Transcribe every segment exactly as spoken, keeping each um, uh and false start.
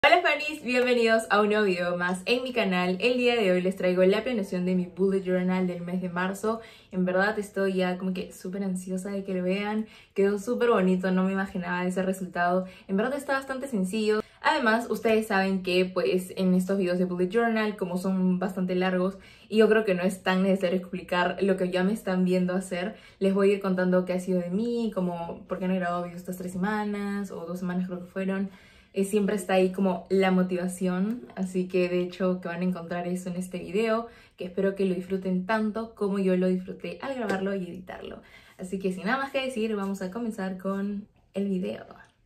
Hola Fanis, bienvenidos a un nuevo video más en mi canal. El día de hoy les traigo la planeación de mi bullet journal del mes de marzo. En verdad estoy ya como que súper ansiosa de que lo vean. Quedó súper bonito, no me imaginaba ese resultado. En verdad está bastante sencillo. Además, ustedes saben que pues en estos videos de bullet journal, como son bastante largos y yo creo que no es tan necesario explicar lo que ya me están viendo hacer, les voy a ir contando qué ha sido de mí, como por qué no he grabado videos estas tres semanas o dos semanas creo que fueron. Eh, siempre está ahí como la motivación, así que de hecho que van a encontrar eso en este video, que espero que lo disfruten tanto como yo lo disfruté al grabarlo y editarlo. Así que sin nada más que decir, vamos a comenzar con el video.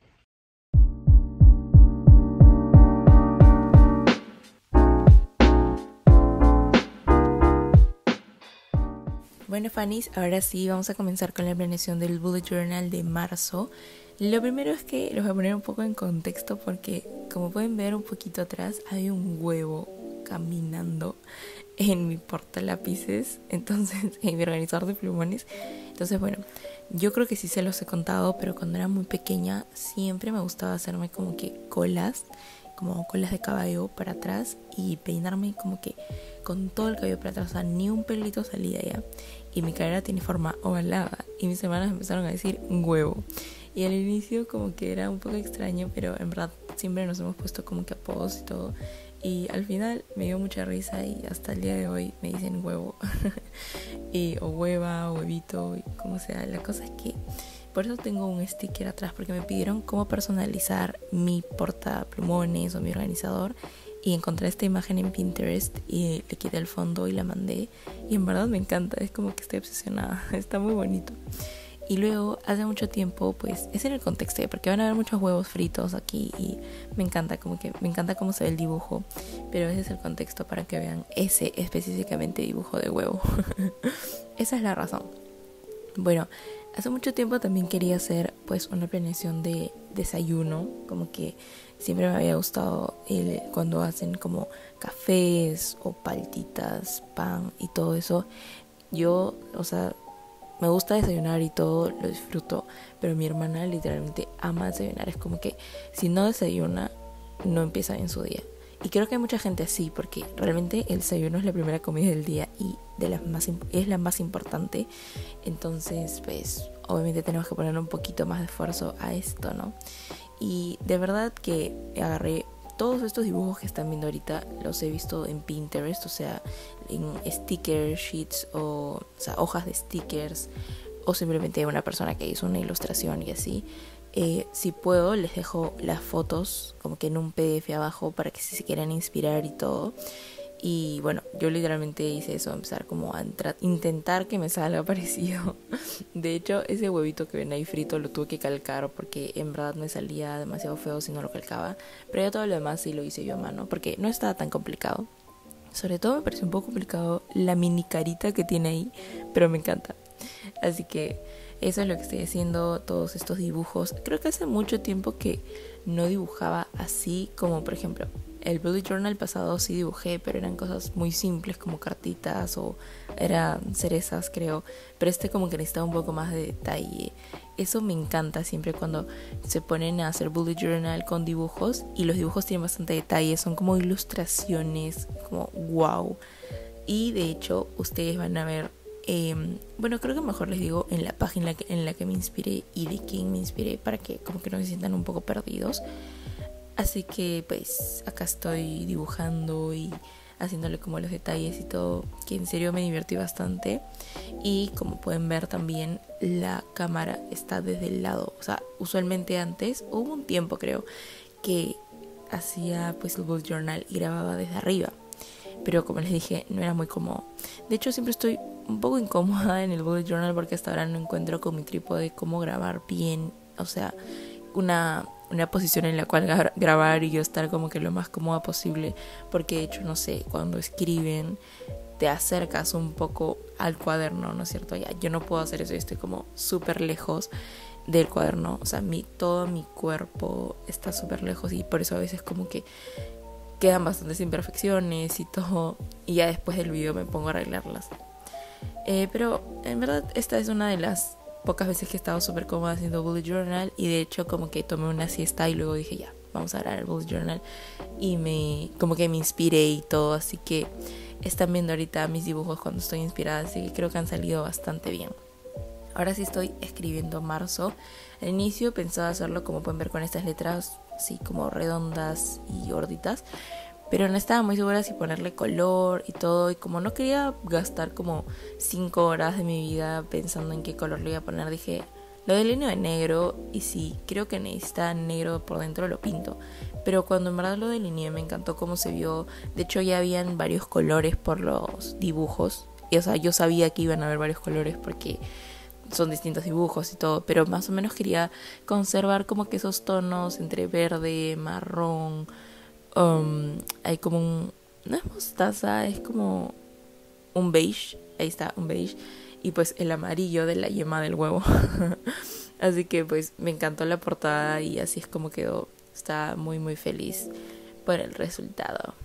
Bueno, Fanis, ahora sí vamos a comenzar con la planeación del bullet journal de marzo. Lo primero es que los voy a poner un poco en contexto porque, como pueden ver un poquito atrás, hay un huevo caminando en mi portalápices, entonces, en mi organizador de plumones. Entonces, bueno, yo creo que sí se los he contado, pero cuando era muy pequeña siempre me gustaba hacerme como que colas, como colas de caballo para atrás y peinarme como que con todo el cabello para atrás, o sea, ni un pelito salía ya. Y mi cadera tiene forma ovalada y mis hermanas empezaron a decir huevo. Y al inicio como que era un poco extraño, pero en verdad siempre nos hemos puesto como que apodos y todo. Y al final me dio mucha risa y hasta el día de hoy me dicen huevo. y, o hueva, o huevito, y como sea. La cosa es que por eso tengo un sticker atrás, porque me pidieron cómo personalizar mi portaplumones o mi organizador. Y encontré esta imagen en Pinterest y le quité el fondo y la mandé. Y en verdad me encanta, es como que estoy obsesionada. Está muy bonito. Y luego, hace mucho tiempo, pues, ese era el contexto, porque van a haber muchos huevos fritos aquí y me encanta, como que me encanta cómo se ve el dibujo, pero ese es el contexto para que vean ese específicamente dibujo de huevo. Esa es la razón. Bueno, hace mucho tiempo también quería hacer, pues, una planeación de desayuno, como que siempre me había gustado el, cuando hacen como cafés o paltitas, pan y todo eso. Yo, o sea, me gusta desayunar y todo, lo disfruto, pero mi hermana literalmente ama desayunar. Es como que si no desayuna, no empieza bien su día. Y creo que hay mucha gente así, porque realmente el desayuno es la primera comida del día y de las más es la más importante. Entonces, pues, obviamente tenemos que poner un poquito más de esfuerzo a esto, ¿no? Y de verdad que agarré todos estos dibujos que están viendo ahorita, los he visto en Pinterest, o sea, en sticker sheets o, o sea, hojas de stickers, o simplemente una persona que hizo una ilustración y así. Eh, si puedo, les dejo las fotos como que en un P D F abajo para que si se quieran inspirar y todo. Y bueno, yo literalmente hice eso, empezar como a entrar, intentar que me salga parecido. De hecho, ese huevito que ven ahí frito lo tuve que calcar porque en verdad me salía demasiado feo si no lo calcaba. Pero ya todo lo demás sí lo hice yo a mano porque no estaba tan complicado. Sobre todo me pareció un poco complicado la mini carita que tiene ahí, pero me encanta. Así que eso es lo que estoy haciendo, todos estos dibujos. Creo que hace mucho tiempo que no dibujaba así, como por ejemplo el bullet journal pasado sí dibujé, pero eran cosas muy simples como cartitas o eran cerezas, creo. Pero este como que necesitaba un poco más de detalle. Eso me encanta siempre cuando se ponen a hacer bullet journal con dibujos y los dibujos tienen bastante detalle, son como ilustraciones, como wow. Y de hecho ustedes van a ver, eh, bueno, creo que mejor les digo en la página en la, que, en la que me inspiré y de quién me inspiré para que como que no se sientan un poco perdidos. Así que pues acá estoy dibujando y haciéndole como los detalles y todo, que en serio me divertí bastante. Y como pueden ver también la cámara está desde el lado, o sea, usualmente antes, hubo un tiempo creo que hacía pues el bullet journal y grababa desde arriba, pero como les dije no era muy cómodo. De hecho siempre estoy un poco incómoda en el bullet journal porque hasta ahora no encuentro con mi trípode cómo grabar bien, o sea, una... una posición en la cual gra- grabar y yo estar como que lo más cómoda posible, porque de hecho no sé, cuando escriben te acercas un poco al cuaderno, ¿no es cierto? Ya, yo no puedo hacer eso, yo estoy como súper lejos del cuaderno, o sea, mi, todo mi cuerpo está súper lejos y por eso a veces como que quedan bastantes imperfecciones y todo, y ya después del video me pongo a arreglarlas. Eh, pero en verdad esta es una de las pocas veces que he estado súper cómoda haciendo bullet journal y de hecho como que tomé una siesta y luego dije ya, vamos a grabar el bullet journal, y me como que me inspiré y todo, así que están viendo ahorita mis dibujos cuando estoy inspirada, así que creo que han salido bastante bien. Ahora sí estoy escribiendo marzo. Al inicio pensaba hacerlo, como pueden ver, con estas letras así como redondas y gorditas, pero no estaba muy segura si ponerle color y todo, y como no quería gastar como cinco horas de mi vida pensando en qué color le iba a poner, dije, lo delineo de negro, y si creo que necesita negro por dentro lo pinto. Pero cuando en verdad lo delineé me encantó cómo se vio. De hecho ya habían varios colores por los dibujos, y o sea, yo sabía que iban a haber varios colores porque son distintos dibujos y todo, pero más o menos quería conservar como que esos tonos entre verde, marrón, um, hay como un, no es mostaza, es como un beige, ahí está, un beige, y pues el amarillo de la yema del huevo. Así que pues me encantó la portada y así es como quedó. Estaba muy muy feliz por el resultado.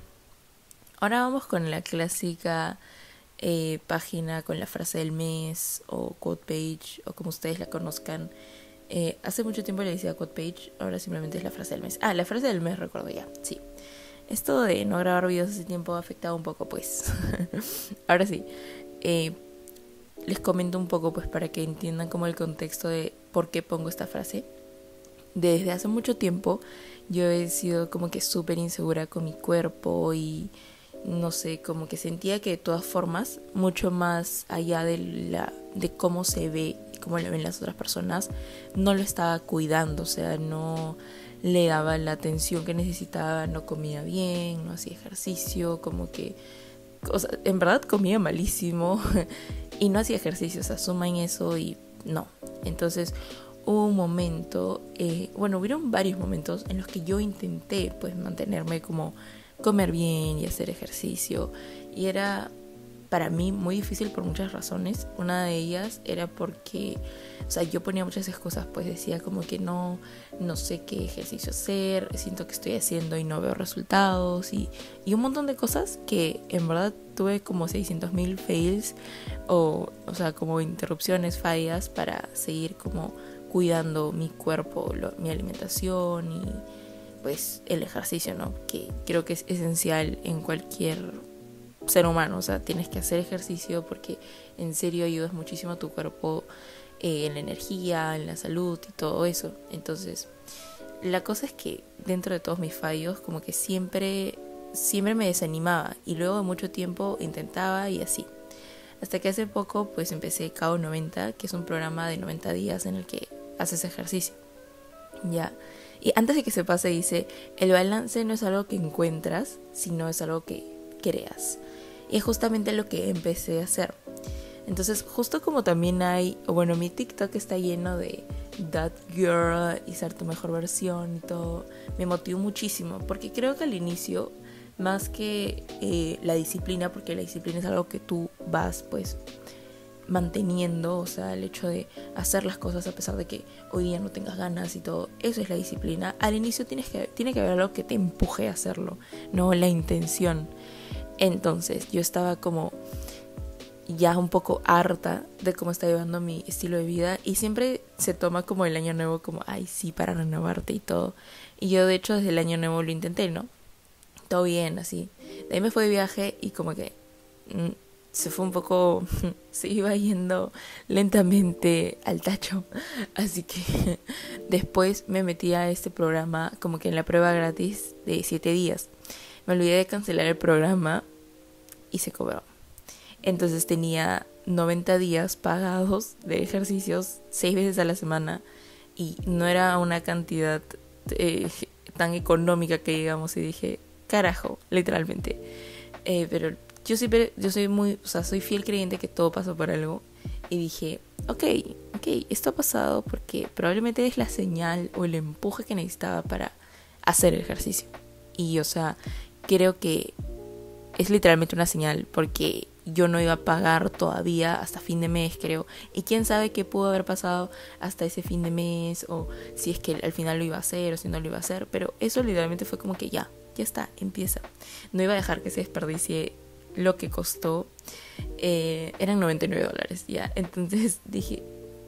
Ahora vamos con la clásica Eh, página con la frase del mes o quote page, o como ustedes la conozcan. Eh, hace mucho tiempo le decía quote page, ahora simplemente es la frase del mes. Ah, la frase del mes, recuerdo ya, sí. Esto de no grabar videos hace tiempo ha afectado un poco, pues. Ahora sí, eh, les comento un poco, pues, para que entiendan como el contexto de por qué pongo esta frase. Desde hace mucho tiempo yo he sido como que súper insegura con mi cuerpo y no sé, como que sentía que de todas formas, mucho más allá de la de cómo se ve, cómo lo ven las otras personas, no lo estaba cuidando, o sea, no le daba la atención que necesitaba, no comía bien, no hacía ejercicio, como que, o sea, en verdad comía malísimo y no hacía ejercicio, o sea, suman eso y no. Entonces hubo un momento, eh, bueno, hubieron varios momentos en los que yo intenté pues mantenerme como comer bien y hacer ejercicio, y era para mí muy difícil por muchas razones. Una de ellas era porque, o sea, yo ponía muchas excusas, pues decía como que no, no sé qué ejercicio hacer, siento que estoy haciendo y no veo resultados, y, y un montón de cosas que en verdad tuve como seiscientos mil fails, o, o sea, como interrupciones, fallas para seguir como cuidando mi cuerpo, lo, mi alimentación y pues el ejercicio, ¿no? Que creo que es esencial en cualquier ser humano. O sea, tienes que hacer ejercicio porque en serio ayudas muchísimo a tu cuerpo, eh, en la energía, en la salud y todo eso. Entonces, la cosa es que dentro de todos mis fallos, como que siempre, siempre me desanimaba, y luego de mucho tiempo intentaba y así. Hasta que hace poco pues empecé K O noventa, que es un programa de noventa días en el que haces ejercicio. Ya. Y antes de que se pase dice, el balance no es algo que encuentras, sino es algo que creas. Y es justamente lo que empecé a hacer. Entonces, justo como también hay, bueno, mi TikTok está lleno de That Girl y ser tu mejor versión y todo, me motivó muchísimo, porque creo que al inicio, más que eh, la disciplina, porque la disciplina es algo que tú vas pues manteniendo, o sea, el hecho de hacer las cosas a pesar de que hoy día no tengas ganas y todo, eso es la disciplina. Al inicio tienes que, tiene que haber algo que te empuje a hacerlo, no la intención. Entonces yo estaba como ya un poco harta de cómo está llevando mi estilo de vida, y siempre se toma como el año nuevo como, ay sí, para renovarte y todo, y yo de hecho desde el año nuevo lo intenté, ¿no? Todo bien, así. De ahí me fui de viaje y como que mmm, se fue un poco, se iba yendo lentamente al tacho. Así que después me metí a este programa como que en la prueba gratis de siete días. Me olvidé de cancelar el programa y se cobró. Entonces tenía noventa días pagados de ejercicios seis veces a la semana, y no era una cantidad eh, tan económica que digamos, y dije, carajo, literalmente. Eh, pero yo siempre, yo soy muy, o sea, soy fiel creyente que todo pasa por algo, y dije, ok, ok, esto ha pasado porque probablemente es la señal o el empuje que necesitaba para hacer el ejercicio. Y, o sea, creo que es literalmente una señal, porque yo no iba a pagar todavía hasta fin de mes, creo. Y quién sabe qué pudo haber pasado hasta ese fin de mes, o si es que al final lo iba a hacer o si no lo iba a hacer. Pero eso literalmente fue como que ya, ya está, empieza. No iba a dejar que se desperdicie lo que costó. Eh, eran noventa y nueve dólares, ya. Entonces dije,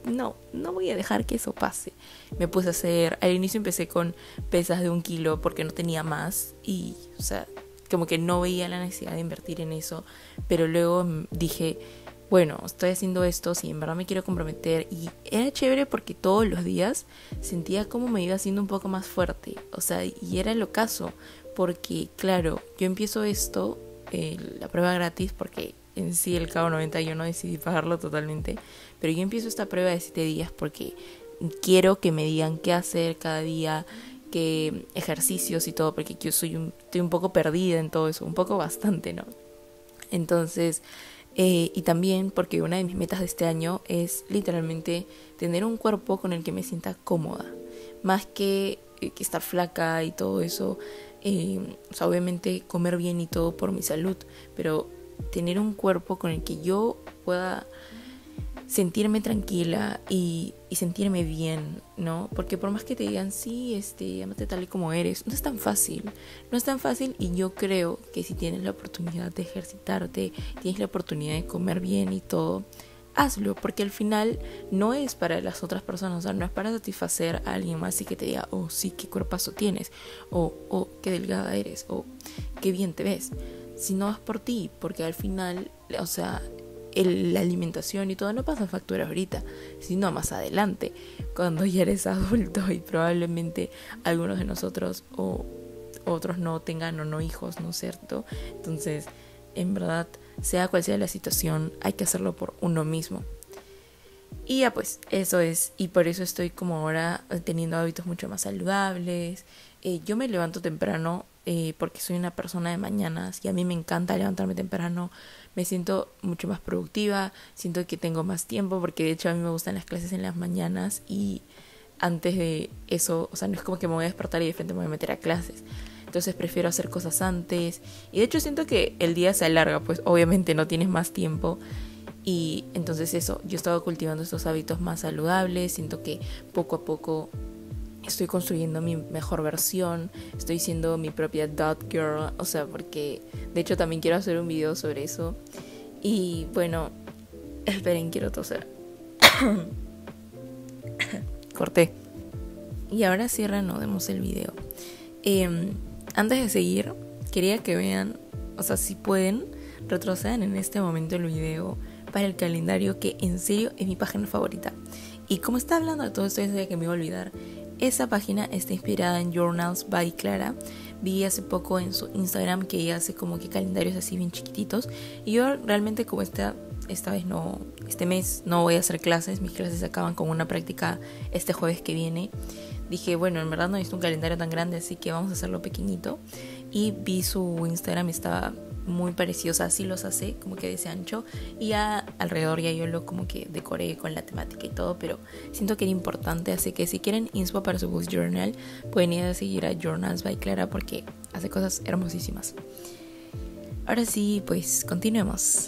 no, no voy a dejar que eso pase. Me puse a hacer, al inicio empecé con pesas de un kilo porque no tenía más y, o sea, como que no veía la necesidad de invertir en eso, pero luego dije, bueno, estoy haciendo esto, si en verdad me quiero comprometer, y era chévere porque todos los días sentía como me iba haciendo un poco más fuerte, o sea, y era el ocaso, porque claro, yo empiezo esto, eh, la prueba gratis, porque en sí el K O noventa yo no decidí pagarlo totalmente, pero yo empiezo esta prueba de siete días porque quiero que me digan qué hacer cada día, qué ejercicios y todo, porque yo soy un, estoy un poco perdida en todo eso, un poco bastante, ¿no? Entonces, eh, y también porque una de mis metas de este año es literalmente tener un cuerpo con el que me sienta cómoda, más que, eh, que estar flaca y todo eso, eh, o sea, obviamente comer bien y todo por mi salud, pero tener un cuerpo con el que yo pueda sentirme tranquila y, y sentirme bien, ¿no? Porque por más que te digan, sí, este, amate tal y como eres, no es tan fácil, no es tan fácil, y yo creo que si tienes la oportunidad de ejercitarte, tienes la oportunidad de comer bien y todo, hazlo, porque al final no es para las otras personas, o sea, no es para satisfacer a alguien más y que te diga, oh, sí, qué cuerpazo tienes, o, oh, qué delgada eres, o qué bien te ves, sino es por ti, porque al final, o sea, el, la alimentación y todo no pasa factura ahorita, sino más adelante, cuando ya eres adulto y probablemente algunos de nosotros o otros no tengan o no hijos, ¿no es cierto? Entonces, en verdad, sea cual sea la situación, hay que hacerlo por uno mismo. Y ya pues, eso es, y por eso estoy como ahora teniendo hábitos mucho más saludables. Eh, yo me levanto temprano eh, porque soy una persona de mañanas y a mí me encanta levantarme temprano. Me siento mucho más productiva, siento que tengo más tiempo porque de hecho a mí me gustan las clases en las mañanas y antes de eso, o sea, no es como que me voy a despertar y de frente me voy a meter a clases. Entonces prefiero hacer cosas antes y de hecho siento que el día se alarga, pues obviamente no tienes más tiempo. Y entonces eso, yo he estado cultivando estos hábitos más saludables, siento que poco a poco estoy construyendo mi mejor versión, estoy siendo mi propia dot girl, o sea, porque de hecho también quiero hacer un video sobre eso. Y bueno, esperen, quiero toser. Corté. Y ahora sí reanudemos el video. Eh, antes de seguir, quería que vean, o sea, si pueden, retrocedan en este momento el video para el calendario, que en serio es mi página favorita. Y como está hablando de todo esto, ya sabía que me iba a olvidar. Esa página está inspirada en Journals by Clara. Vi hace poco en su Instagram que ella hace como que calendarios así bien chiquititos. Y yo realmente, como esta, esta vez no, este mes no voy a hacer clases, mis clases acaban con una práctica este jueves que viene. Dije, bueno, en verdad no necesito un calendario tan grande, así que vamos a hacerlo pequeñito. Y vi su Instagram, estaba muy parecido, o sea, así los hace, como que de ese ancho. Y ya alrededor ya yo lo como que decoré con la temática y todo, pero siento que era importante, así que si quieren inspo para su bullet journal, pueden ir a seguir a Journals by Clara porque hace cosas hermosísimas. Ahora sí, pues continuemos.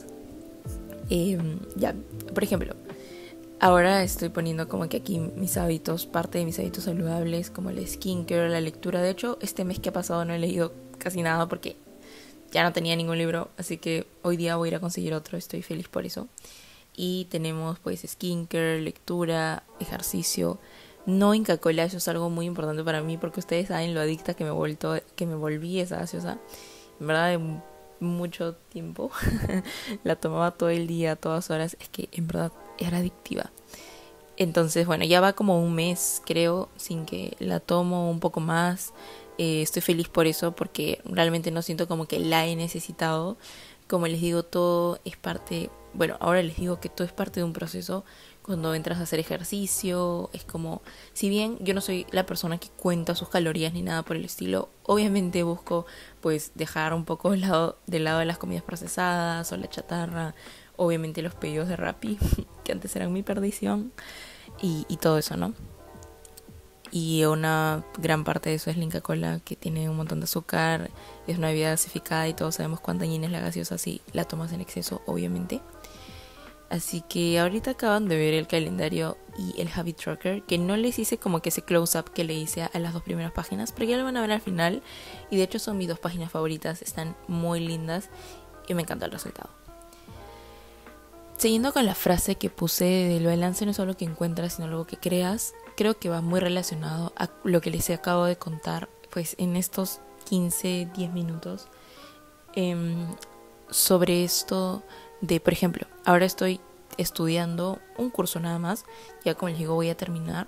Eh, ya, por ejemplo, ahora estoy poniendo como que aquí mis hábitos, parte de mis hábitos saludables, como el skincare, la lectura. De hecho, este mes que ha pasado no he leído casi nada porque ya no tenía ningún libro, así que hoy día voy a ir a conseguir otro, estoy feliz por eso. Y tenemos pues skincare, lectura, ejercicio. No Inca Kola, eso es algo muy importante para mí porque ustedes saben lo adicta que me, vuelto, que me volví esa gaseosa. En verdad, de mucho tiempo la tomaba todo el día, todas horas. Es que en verdad era adictiva. Entonces, bueno, ya va como un mes, creo, sin que la tomo, un poco más. Eh, estoy feliz por eso porque realmente no siento como que la he necesitado. Como les digo, todo es parte, bueno, ahora les digo que todo es parte de un proceso. Cuando entras a hacer ejercicio, es como, si bien yo no soy la persona que cuenta sus calorías ni nada por el estilo, obviamente busco pues dejar un poco de lado, de lado las comidas procesadas o la chatarra, obviamente los pedidos de Rappi, que antes eran mi perdición, y, y todo eso, ¿no? Y una gran parte de eso es la Inca Kola, que tiene un montón de azúcar, es una bebida gasificada y todos sabemos cuánta dañina es la gaseosa si la tomas en exceso, obviamente. Así que ahorita acaban de ver el calendario y el habit tracker, que no les hice como que ese close up que le hice a las dos primeras páginas, pero ya lo van a ver al final. Y de hecho son mis dos páginas favoritas, están muy lindas y me encanta el resultado. siguiendo con la frase que puse del balance no es algo que encuentras, sino algo que creas, creo que va muy relacionado a lo que les acabo de contar, pues en estos quince, diez minutos, eh, sobre esto de, por ejemplo, ahora estoy estudiando un curso nada más, ya como les digo voy a terminar,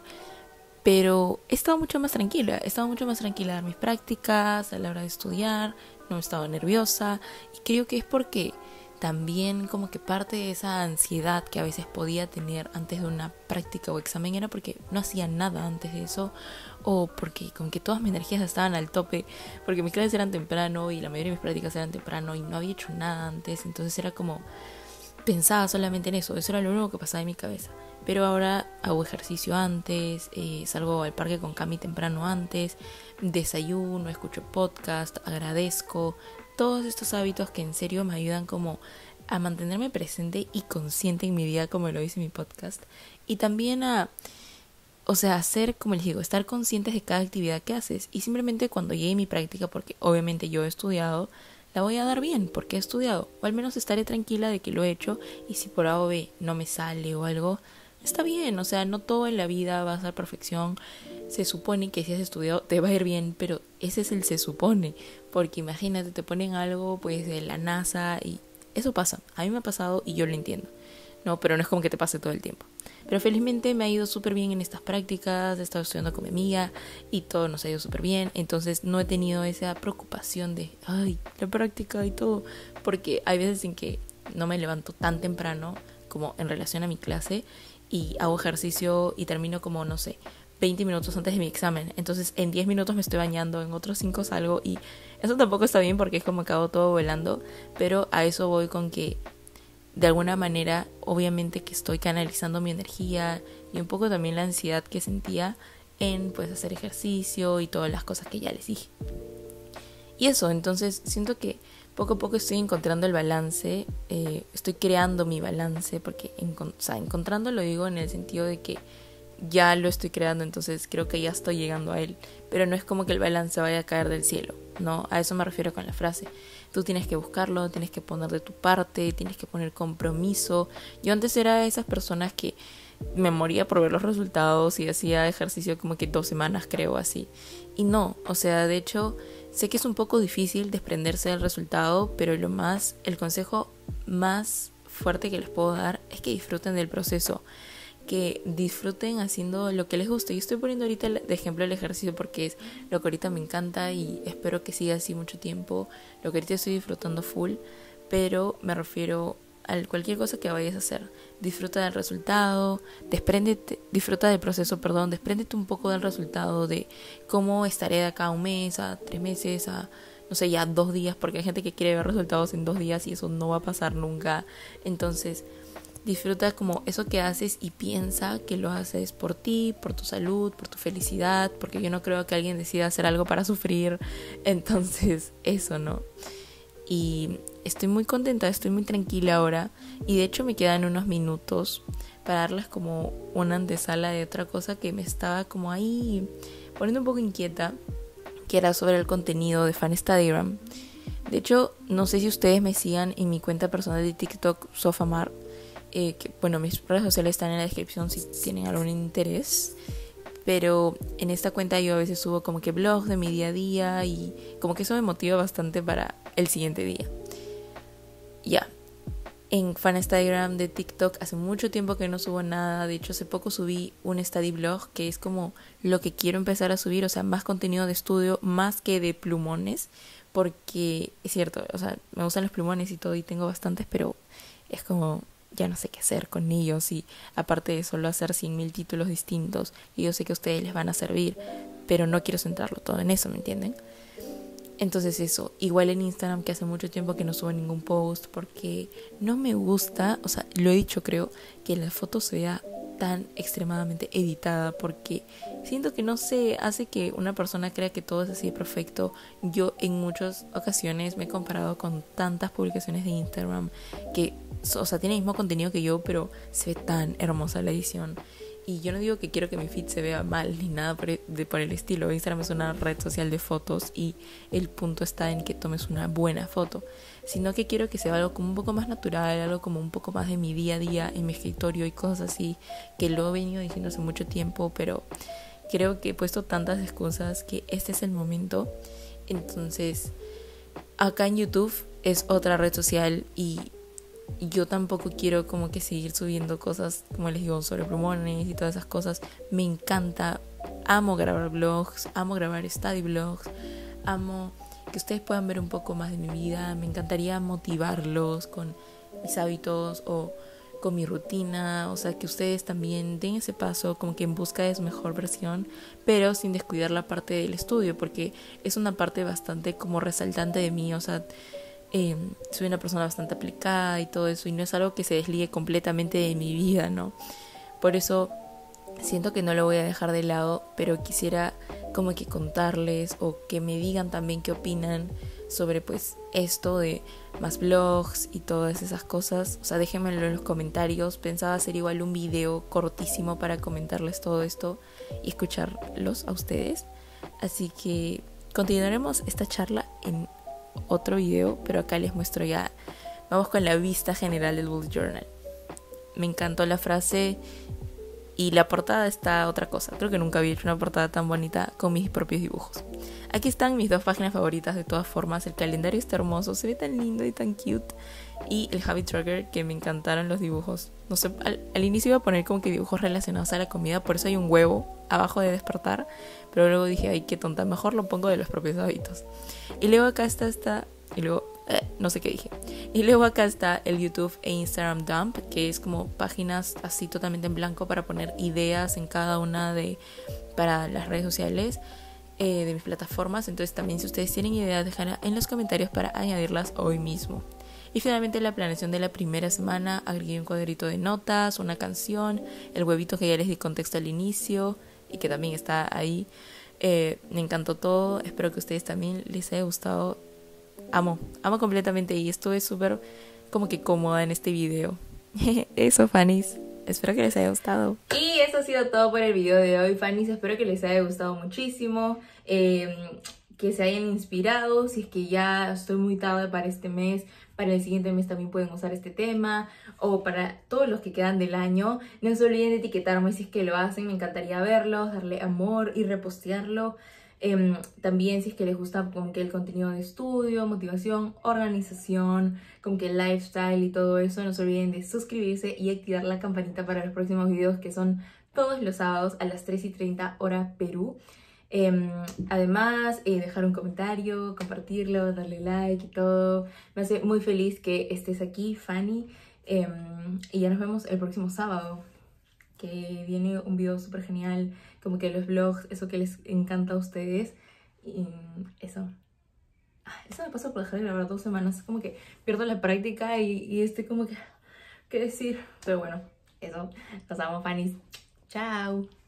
pero he estado mucho más tranquila, he estado mucho más tranquila a dar mis prácticas, a la hora de estudiar, no he estado nerviosa, y creo que es porque también como que parte de esa ansiedad que a veces podía tener antes de una práctica o examen era porque no hacía nada antes de eso, o porque como que todas mis energías estaban al tope, porque mis clases eran temprano y la mayoría de mis prácticas eran temprano y no había hecho nada antes, entonces era como pensaba solamente en eso, eso era lo único que pasaba en mi cabeza. Pero ahora hago ejercicio antes, eh, salgo al parque con Cami temprano antes, desayuno, escucho podcast, agradezco, todos estos hábitos que en serio me ayudan como a mantenerme presente y consciente en mi vida, como lo dice mi podcast, y también a, o sea, hacer, como les digo, estar conscientes de cada actividad que haces, y simplemente cuando llegue mi práctica, porque obviamente yo he estudiado, la voy a dar bien porque he estudiado, o al menos estaré tranquila de que lo he hecho, y si por A o B no me sale o algo, está bien, o sea, no todo en la vida va a ser perfección. Se supone que si has estudiado te va a ir bien, pero ese es el se supone, porque imagínate, te ponen algo pues de la NASA y eso pasa, a mí me ha pasado y yo lo entiendo, no, pero no es como que te pase todo el tiempo. Pero felizmente me ha ido súper bien en estas prácticas, he estado estudiando con mi amiga y todo nos ha ido súper bien, entonces no he tenido esa preocupación de, ay, la práctica y todo, porque hay veces en que no me levanto tan temprano como en relación a mi clase y hago ejercicio y termino como, no sé, veinte minutos antes de mi examen. Entonces en diez minutos me estoy bañando, en otros cinco salgo y eso tampoco está bien porque es como acabo todo volando, pero a eso voy con que de alguna manera obviamente que estoy canalizando mi energía y un poco también la ansiedad que sentía en pues hacer ejercicio y todas las cosas que ya les dije. Y eso, entonces siento que poco a poco estoy encontrando el balance, eh, estoy creando mi balance, porque encont- o sea, encontrando lo digo en el sentido de que ya lo estoy creando, entonces creo que ya estoy llegando a él, pero no es como que el balance vaya a caer del cielo, no, a eso me refiero con la frase. Tú tienes que buscarlo, tienes que poner de tu parte, tienes que poner compromiso. Yo antes era de esas personas que me moría por ver los resultados y hacía ejercicio como que dos semanas, creo, así. Y no, o sea, de hecho, sé que es un poco difícil desprenderse del resultado, pero lo más, el consejo más fuerte que les puedo dar es que disfruten del proceso, que disfruten haciendo lo que les guste. Yo estoy poniendo ahorita de ejemplo el ejercicio porque es lo que ahorita me encanta y espero que siga así mucho tiempo, lo que ahorita estoy disfrutando full, pero me refiero a cualquier cosa que vayas a hacer. Disfruta del resultado, despréndete, disfruta del proceso, perdón, despréndete un poco del resultado, de cómo estaré de acá a un mes, a tres meses, a no sé, ya dos días, porque hay gente que quiere ver resultados en dos días y eso no va a pasar nunca. Entonces disfruta como eso que haces y piensa que lo haces por ti, por tu salud, por tu felicidad, porque yo no creo que alguien decida hacer algo para sufrir. Entonces eso, ¿no? Y estoy muy contenta, estoy muy tranquila ahora, y de hecho me quedan unos minutos para darles como una antesala de otra cosa que me estaba como ahí poniendo un poco inquieta, que era sobre el contenido de Fanstagram. De hecho, no sé si ustedes me sigan en mi cuenta personal de TikTok, Sofamar, eh, que bueno, mis redes sociales están en la descripción si tienen algún interés. Pero en esta cuenta yo a veces subo como que vlogs de mi día a día y como que eso me motiva bastante para el siguiente día. Ya, en Fanstagram de TikTok hace mucho tiempo que no subo nada. De hecho, hace poco subí un study vlog que es como lo que quiero empezar a subir. O sea, más contenido de estudio, más que de plumones. Porque es cierto, o sea, me gustan los plumones y todo y tengo bastantes, pero es como ya no sé qué hacer con ellos, y aparte de solo hacer cien mil títulos distintos, y yo sé que a ustedes les van a servir, pero no quiero centrarlo todo en eso, ¿me entienden? Entonces eso, igual en Instagram, que hace mucho tiempo que no subo ningún post porque no me gusta, o sea, lo he dicho, creo, que la foto se vea tan extremadamente editada, porque siento que no sé, hace que una persona crea que todo es así perfecto. Yo en muchas ocasiones me he comparado con tantas publicaciones de Instagram que, o sea, tiene el mismo contenido que yo, pero se ve tan hermosa la edición. Y yo no digo que quiero que mi feed se vea mal ni nada por el, de, por el estilo. Instagram es una red social de fotos y el punto está en que tomes una buena foto. Sino que quiero que sea algo como un poco más natural, algo como un poco más de mi día a día en mi escritorio y cosas así, que lo he venido diciendo hace mucho tiempo, pero creo que he puesto tantas excusas que este es el momento. Entonces, acá en YouTube es otra red social y yo tampoco quiero como que seguir subiendo cosas, como les digo, sobre plumones y todas esas cosas. Me encanta, amo grabar vlogs, amo grabar study vlogs, amo que ustedes puedan ver un poco más de mi vida. Me encantaría motivarlos con mis hábitos o con mi rutina, o sea, que ustedes también den ese paso como que en busca de su mejor versión, pero sin descuidar la parte del estudio, porque es una parte bastante como resaltante de mí. O sea, Eh, soy una persona bastante aplicada y todo eso, y no es algo que se desligue completamente de mi vida, ¿no? Por eso siento que no lo voy a dejar de lado, pero quisiera como que contarles o que me digan también qué opinan sobre pues esto de más vlogs y todas esas cosas. O sea, déjenmelo en los comentarios. Pensaba hacer igual un video cortísimo para comentarles todo esto y escucharlos a ustedes. Así que continuaremos esta charla en otro video, pero acá les muestro ya. Vamos con la vista general del bullet journal. Me encantó la frase y la portada está otra cosa. Creo que nunca había hecho una portada tan bonita con mis propios dibujos. Aquí están mis dos páginas favoritas de todas formas. El calendario está hermoso, se ve tan lindo y tan cute. Y el habit tracker, que me encantaron los dibujos. No sé, al, al inicio iba a poner como que dibujos relacionados a la comida, por eso hay un huevo abajo de despertar, pero luego dije, ay, qué tonta, mejor lo pongo de los propios hábitos. Y luego acá está esta, y luego, eh, no sé qué dije. Y luego acá está el YouTube e Instagram dump, que es como páginas así totalmente en blanco para poner ideas en cada una de, para las redes sociales eh, de mis plataformas. Entonces también si ustedes tienen ideas, déjenlas en los comentarios para añadirlas hoy mismo. Y finalmente la planeación de la primera semana, agregué un cuadrito de notas, una canción, el huevito que ya les di contexto al inicio y que también está ahí. Eh, me encantó todo, espero que a ustedes también les haya gustado. Amo, amo completamente y estuve súper como que cómoda en este video. Eso, Fanny's, espero que les haya gustado. Y eso ha sido todo por el video de hoy, Fanny's, espero que les haya gustado muchísimo. Eh, que se hayan inspirado. Si es que ya estoy muy tarde para este mes, para el siguiente mes también pueden usar este tema, o para todos los que quedan del año. No se olviden de etiquetarme si es que lo hacen, me encantaría verlos, darle amor y repostearlo. Eh, también si es que les gusta como que el contenido de estudio, motivación, organización, como que el lifestyle y todo eso, no se olviden de suscribirse y activar la campanita para los próximos videos, que son todos los sábados a las tres y treinta hora Perú. Eh, además, eh, dejar un comentario, compartirlo, darle like y todo. Me hace muy feliz que estés aquí, Fanny. Eh, y ya nos vemos el próximo sábado, que viene un video súper genial, como que los vlogs, eso que les encanta a ustedes. Y eso. Eso me pasa por dejar de grabar dos semanas. Como que pierdo la práctica y, y estoy como que... ¿qué decir? Pero bueno, eso. Nos vemos, Fanny. Chao.